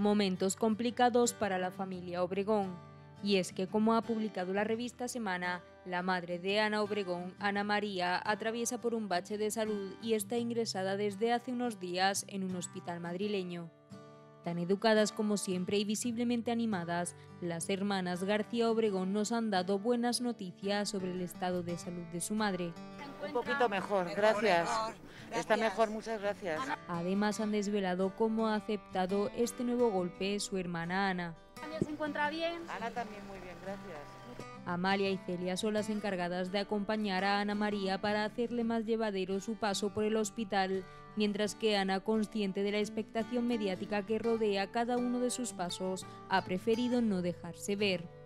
Momentos complicados para la familia Obregón. Y es que, como ha publicado la revista Semana, la madre de Ana Obregón, Ana María, atraviesa por un bache de salud y está ingresada desde hace unos días en un hospital madrileño. Tan educadas como siempre y visiblemente animadas, las hermanas García Obregón nos han dado buenas noticias sobre el estado de salud de su madre. Un poquito mejor, gracias. Está mejor, muchas gracias. Además, han desvelado cómo ha aceptado este nuevo golpe su hermana Ana. ¿Se encuentra bien? Ana también muy bien, gracias. Amalia y Celia son las encargadas de acompañar a Ana María para hacerle más llevadero su paso por el hospital, mientras que Ana, consciente de la expectación mediática que rodea cada uno de sus pasos, ha preferido no dejarse ver.